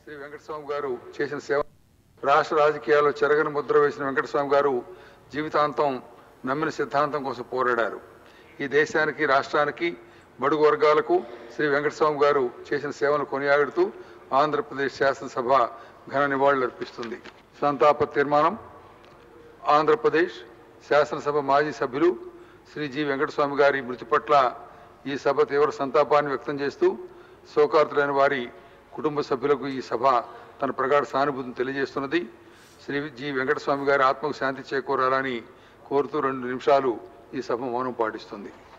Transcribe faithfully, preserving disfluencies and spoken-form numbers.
శ్రీ వెంకటస్వామి గారు చేసిన సేవ రాష్ట్ర రాజకీయాల్లో చెరగని ముద్ర వేసిన వెంకటస్వామి గారు జీవితాంతం నమ్మిన సిద్ధాంతం కోసం పోరాడారు. ఈ దేశానికి రాష్ట్రానికి బడుగు వర్గాలకు శ్రీ వెంకటస్వామి గారు చేసిన సేవను కొనియాడుతూ ఆంధ్రప్రదేశ్ శాసనసభ ఘన నివాళులు అర్పిస్తుంది. సంతాప తీర్మానం. ఆంధ్రప్రదేశ్ శాసనసభ మాజీ సభ్యులు శ్రీ జి వెంకటస్వామి గారి మృతి పట్ల ఈ సభ తీవ్ర సంతాపాన్ని వ్యక్తం చేస్తూ శోకార్తులైన వారి కుటుంబ సభ్యులకు ఈ సభ తన ప్రగాఢ సానుభూతిని తెలియజేస్తున్నది. శ్రీ జి వెంకటస్వామి గారి ఆత్మకు శాంతి చేకూరాలని కోరుతూ రెండు నిమిషాలు ఈ సభ మౌనం పాటిస్తుంది.